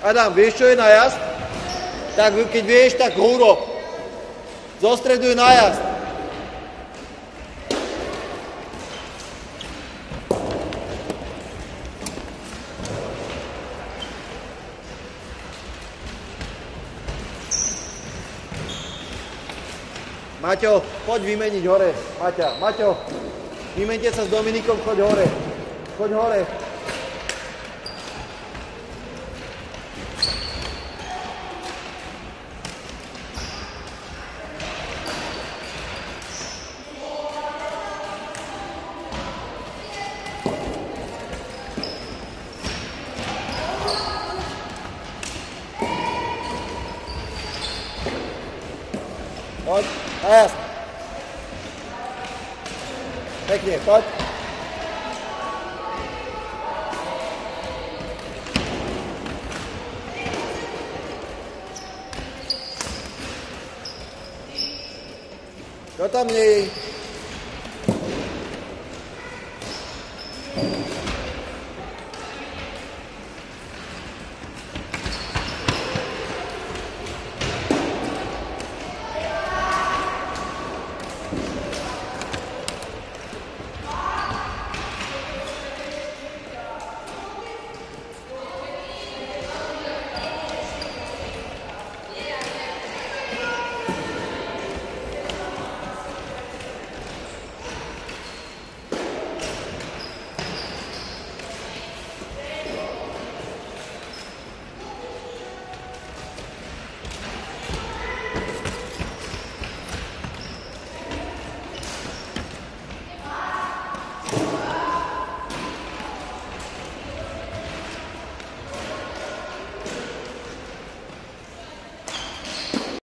Adam, vieš, čo je nájazd? Tak keď vieš, tak húro. Zostreduj nájazd. Maťo, poď vymeniť hore. Maťa, Maťo, vymente sa s Dominikom, choď hore. Choď hore. Poď, nájazd. Pekne, poď. Čo tam nie je?